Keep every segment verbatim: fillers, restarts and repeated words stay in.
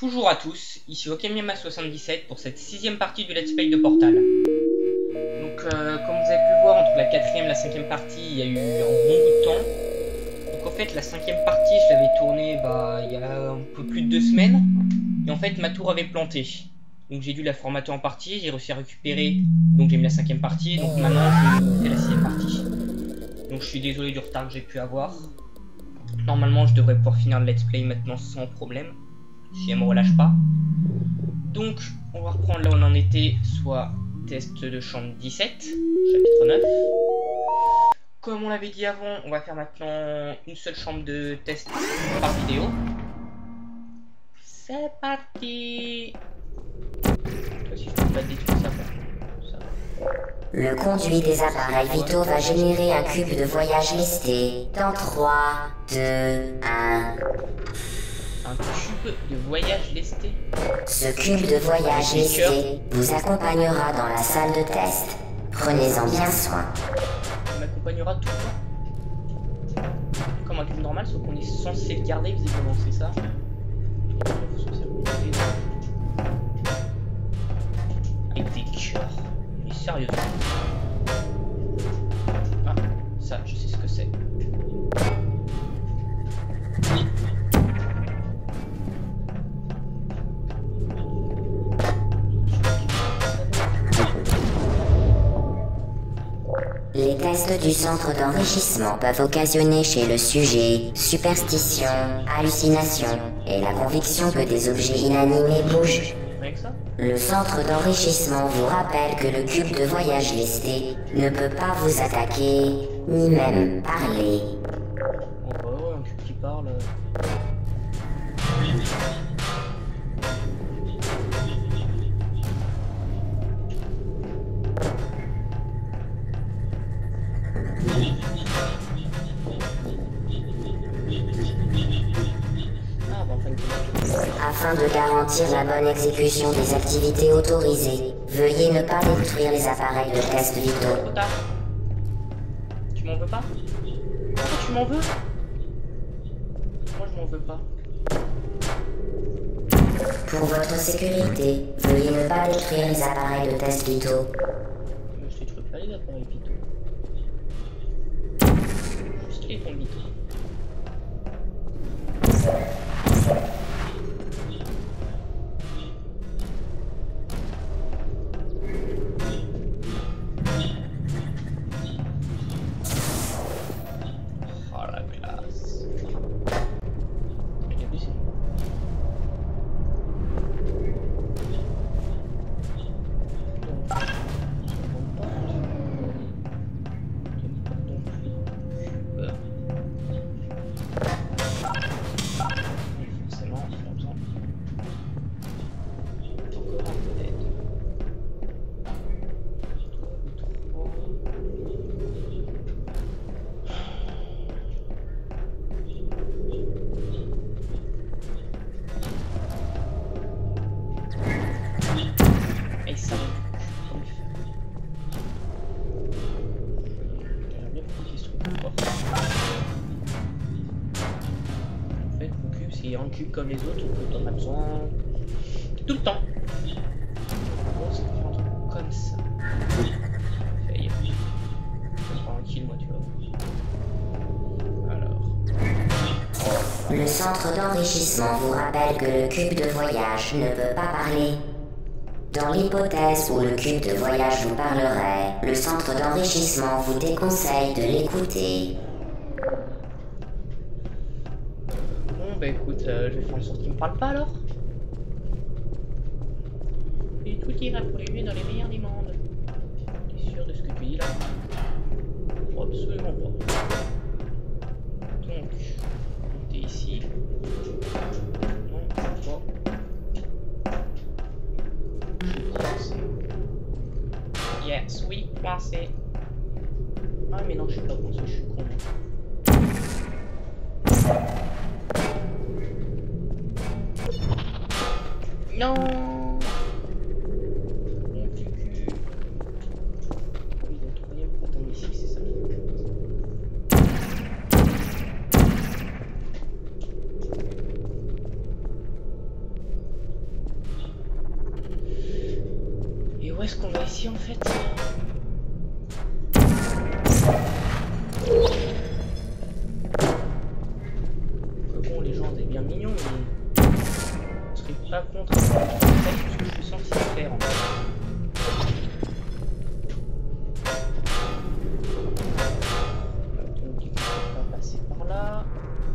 Bonjour à tous, ici Okamiama soixante-dix-sept pour cette sixième partie du Let's Play de Portal. Donc euh, comme vous avez pu voir, entre la quatrième et la cinquième partie, il y a eu un bon bout de temps. Donc en fait la cinquième partie, je l'avais tournée bah, il y a un peu plus de deux semaines. Et en fait ma tour avait planté. Donc j'ai dû la formater en partie, j'ai réussi à récupérer. Donc j'ai mis la cinquième partie, donc maintenant je fais la sixième partie. Donc je suis désolé du retard que j'ai pu avoir. Normalement je devrais pouvoir finir le Let's Play maintenant sans problème, si elle me relâche pas. Donc on va reprendre là où on en était, soit test de chambre dix-sept, chapitre neuf. Comme on l'avait dit avant, on va faire maintenant une seule chambre de test par vidéo. C'est parti. Toi si je peux pas détruire ça, ça. Le conduit des appareils vitaux va générer un cube de voyage listé dans trois, deux, un. Un cube de voyage lesté. Ce cube de voyage listé vous accompagnera dans la salle de test. Prenez-en bien soin. Il m'accompagnera tout le temps. Comme un cube normal, sauf qu'on est censé le garder visiblement, c'est ça. Avec des cœurs. Mais sérieusement. Ah, ça, je sais ce que c'est. Les tests du centre d'enrichissement peuvent occasionner chez le sujet superstition, hallucination et la conviction que des objets inanimés bougent. Le centre d'enrichissement vous rappelle que le cube de voyage listé ne peut pas vous attaquer, ni même parler. Oh bah ouais, un cube qui parle. Afin de garantir la bonne exécution des activités autorisées, veuillez ne pas détruire les appareils de test vitaux. Trop tard. Tu m'en veux pas? Pourquoi tu m'en veux? Moi je m'en veux pas. Pour votre sécurité, veuillez ne pas détruire les appareils de test vitaux. Je détruis pas les appareils vitaux. Juste les fonds vitaux. Un cube comme les autres, on en a besoin tout le temps. Bon, ça fait un truc comme ça. Ça y est. Je vais prendre un kill, moi, tu vois. Alors. Le centre d'enrichissement vous rappelle que le cube de voyage ne peut pas parler. Dans l'hypothèse où le cube de voyage vous parlerait, le centre d'enrichissement vous déconseille de l'écouter. Bah écoute, euh, je vais faire en sorte qu'il me parle pas alors. Et tout ira pour lui dans les meilleurs des mondes. T'es sûr de ce que tu dis là? Oh, absolument pas. Donc, t'es ici. Non, pas. Coincé. Yes, oui, coincé. Ah mais non, je suis pas coincé, je suis con. Non. Mon petit cul. Oui, le troisième pour attendre ici, c'est ça. est-ce qu'on va ici en fait? Bon, les gens c'est bien mignon, mais je serais pas contre ce que je suis censé faire en fait. Donc il faut pas passer par là.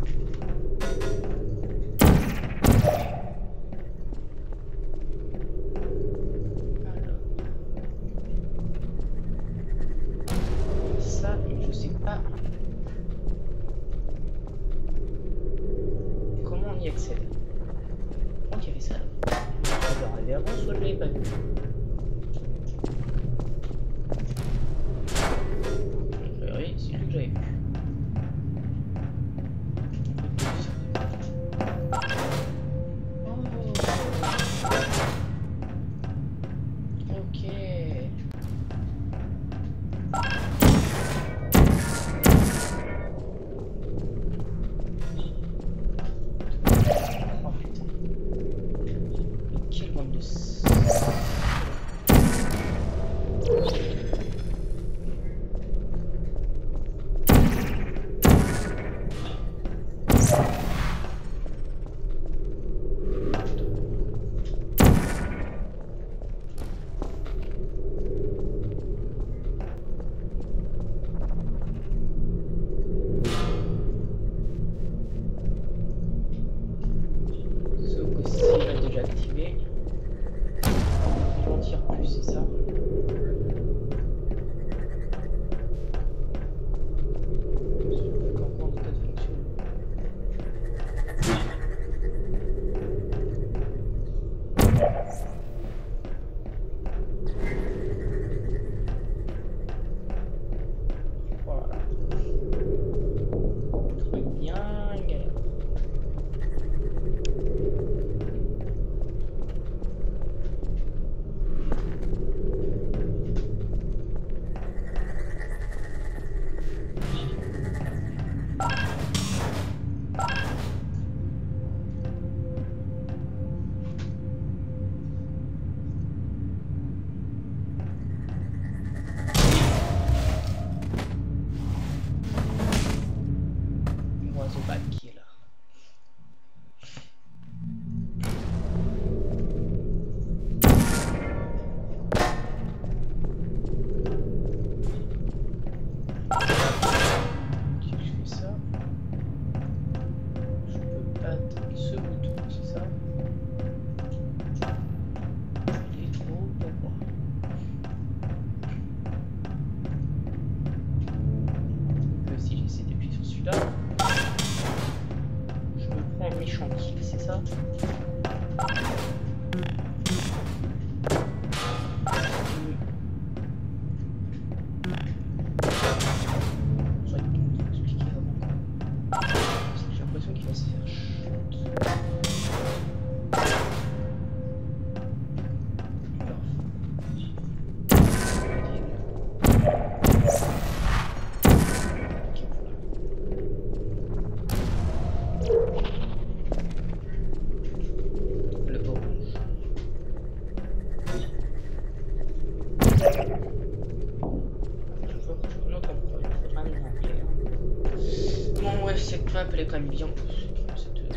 Elle est quand même bien cette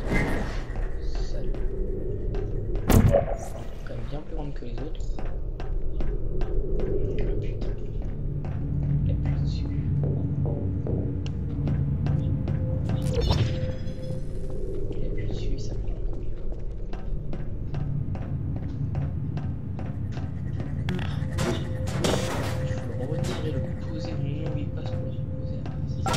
salle. Quand même bien plus grande que les autres. Ah, putain. Appuie dessus. Il appuie dessus et ça prend en couille. Je peux retirer le poser au moment où il passe pour le poser après.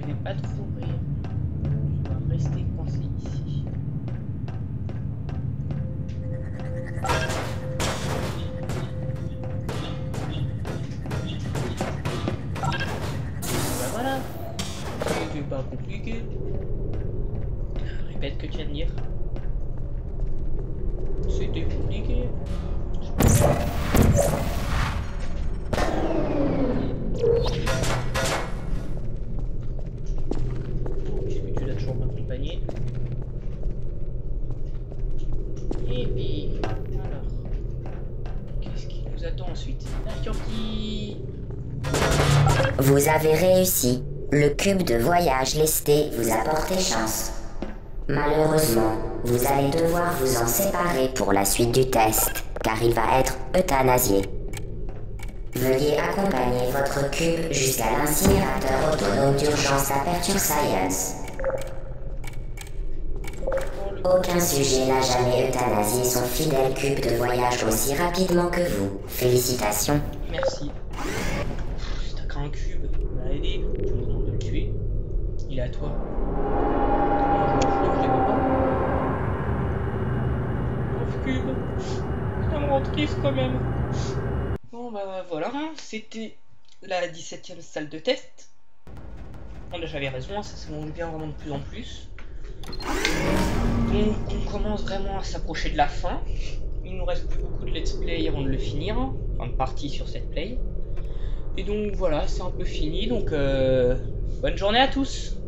vais pas trop ouvrir. Je dois rester coincé ici. Ben voilà. C'est pas compliqué. Répète que tu viens de dire. C'était compliqué. Puisque tu l'as toujours m'accompagner. Et puis, alors, qu'est-ce qui nous attend ensuite? La sortie. Vous avez réussi. Le cube de voyage lesté vous a porté chance. Malheureusement, vous allez devoir vous en séparer pour la suite du test, car il va être euthanasié. Veuillez accompagner votre cube jusqu'à l'incinérateur autonome d'urgence Aperture Science. Aucun sujet n'a jamais euthanasié son fidèle cube de voyage aussi rapidement que vous. Félicitations. Merci. T'as qu'un cube, m'a aidé, tu me demandes de le tuer. Il est à toi. Je les vois pas. Pauvre cube. Ça me rend triste quand même. Bon bah voilà, c'était la dix-septième salle de test. On a j'avais raison, ça se monte bien vraiment de plus en plus. Donc on commence vraiment à s'approcher de la fin. Il nous reste plus beaucoup de let's play avant de le finir. Enfin de partie sur cette play. Et donc voilà, c'est un peu fini. Donc euh, bonne journée à tous.